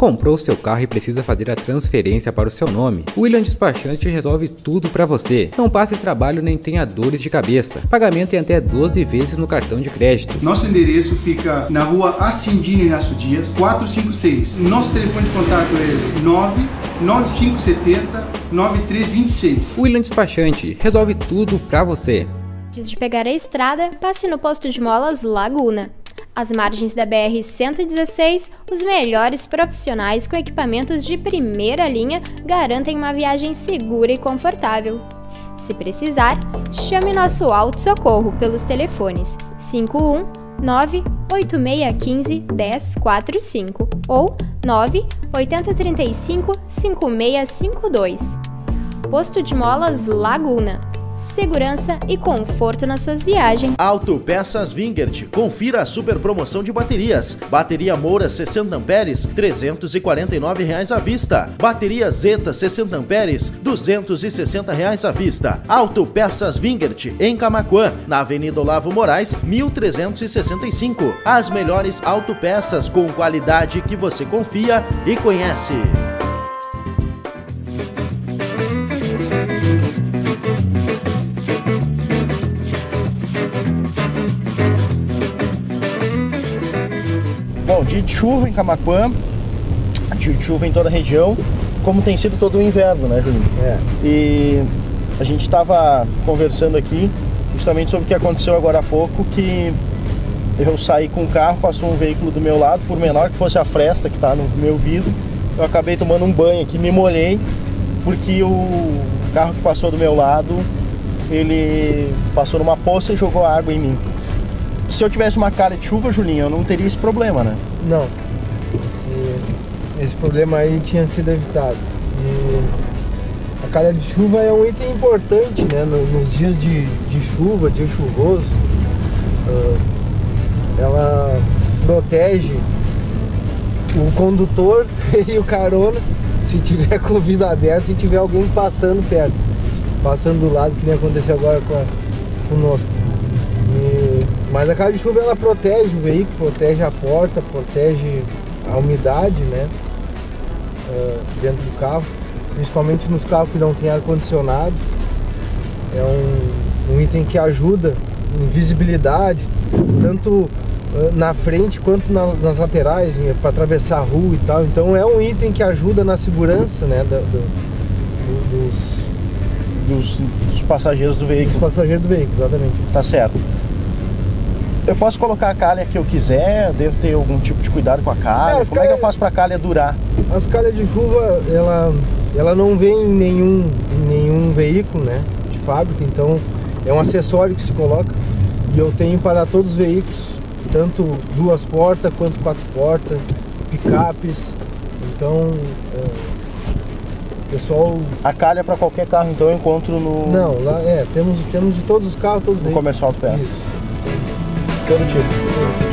Comprou seu carro e precisa fazer a transferência para o seu nome? O William Despachante resolve tudo para você. Não passe trabalho nem tenha dores de cabeça. Pagamento em até 12 vezes no cartão de crédito. Nosso endereço fica na rua Acindina Inácio Dias, 456. Nosso telefone de contato é 99570-9326. William Despachante resolve tudo para você. Antes de pegar a estrada, passe no posto de molas Laguna. Às margens da BR-116, os melhores profissionais com equipamentos de primeira linha garantem uma viagem segura e confortável. Se precisar, chame nosso auto-socorro pelos telefones 519-8615-1045 ou 98035-5652. Posto de molas Laguna. Segurança e conforto nas suas viagens. Autopeças Vingert. Confira a super promoção de baterias. Bateria Moura 60 amperes, R$ 349 à vista. Bateria Zeta 60 amperes, R$ 260 à vista. Autopeças Vingert, em Camaquã, na Avenida Olavo Moraes, 1365. As melhores autopeças com qualidade que você confia e conhece. Bom, dia de chuva em Camaquã, dia de chuva em toda a região, como tem sido todo o inverno, né, Juninho? E a gente estava conversando aqui justamente sobre o que aconteceu agora há pouco, que eu saí com o carro, passou um veículo do meu lado, por menor que fosse a fresta que está no meu vidro, eu acabei tomando um banho aqui, me molhei, porque o carro que passou do meu lado, ele passou numa poça e jogou água em mim. Se eu tivesse uma cara de chuva, Julinho, eu não teria esse problema, né? Não. Esse problema aí tinha sido evitado. E a calha de chuva é um item importante, né? Nos dias de chuva, dia chuvoso, ela protege o condutor e o carona se tiver com o vidro aberto e tiver alguém passando perto, passando do lado, que nem aconteceu agora conosco. Mas a calha de chuva ela protege o veículo, protege a porta, protege a umidade, né, dentro do carro, principalmente nos carros que não tem ar-condicionado. É um item que ajuda em visibilidade, tanto na frente quanto nas laterais, para atravessar a rua e tal. Então é um item que ajuda na segurança, né, Dos passageiros do veículo. Dos passageiros do veículo, exatamente. Tá certo. Eu posso colocar a calha que eu quiser? Devo ter algum tipo de cuidado com a calha? Como é que eu faço para a calha durar? As calhas de chuva, ela não vem em nenhum veículo, né, de fábrica, então é um acessório que se coloca. E eu tenho para todos os veículos, tanto 2 portas quanto 4 portas, picapes. Então, pessoal... A calha para qualquer carro, então eu encontro no... Não, lá temos de todos os carros, todos os veículos. No Comercial Autopeças. Todo tipo.